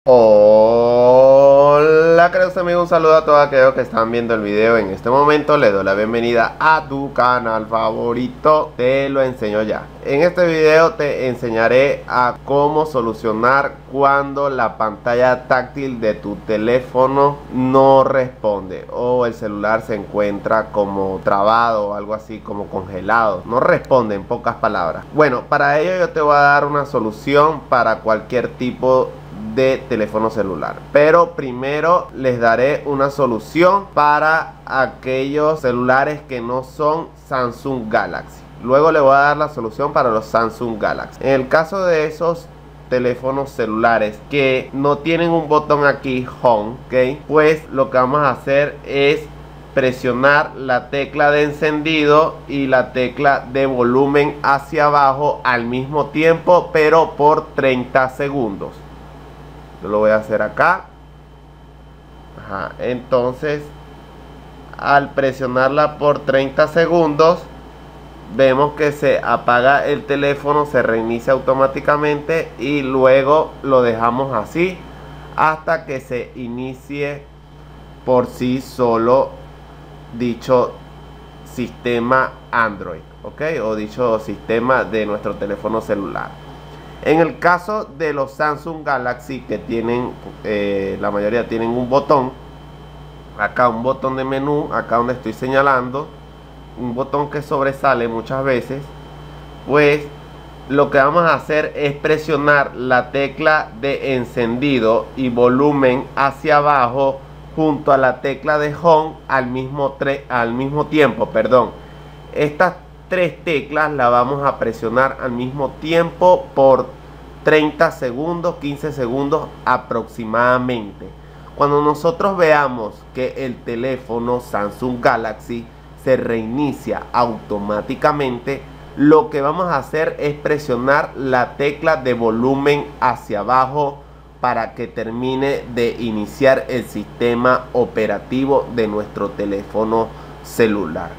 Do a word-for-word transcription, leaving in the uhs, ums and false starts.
Hola queridos amigos, un saludo a todos aquellos que están viendo el video. En este momento les doy la bienvenida a tu canal favorito, Te lo enseño ya. En este video te enseñaré a cómo solucionar cuando la pantalla táctil de tu teléfono no responde o el celular se encuentra como trabado o algo así, como congelado, no responde, en pocas palabras. Bueno, para ello yo te voy a dar una solución para cualquier tipo de de teléfono celular, pero primero les daré una solución para aquellos celulares que no son Samsung Galaxy. Luego le voy a dar la solución para los Samsung Galaxy. En el caso de esos teléfonos celulares que no tienen un botón aquí Home, ¿ok? Pues lo que vamos a hacer es presionar la tecla de encendido y la tecla de volumen hacia abajo al mismo tiempo, pero por treinta segundos. Yo lo voy a hacer acá. Ajá. Entonces, al presionarla por treinta segundos, vemos que se apaga el teléfono, se reinicia automáticamente y luego lo dejamos así hasta que se inicie por sí solo dicho sistema Android, ¿ok? O dicho sistema de nuestro teléfono celular. En el caso de los Samsung Galaxy, que tienen, eh, la mayoría tienen un botón, acá un botón de menú, acá donde estoy señalando, un botón que sobresale muchas veces, pues lo que vamos a hacer es presionar la tecla de encendido y volumen hacia abajo junto a la tecla de Home al mismo, al mismo tiempo, perdón. Estas tres teclas la vamos a presionar al mismo tiempo por treinta segundos, quince segundos aproximadamente. Cuando nosotros veamos que el teléfono Samsung Galaxy se reinicia automáticamente, lo que vamos a hacer es presionar la tecla de volumen hacia abajo para que termine de iniciar el sistema operativo de nuestro teléfono celular.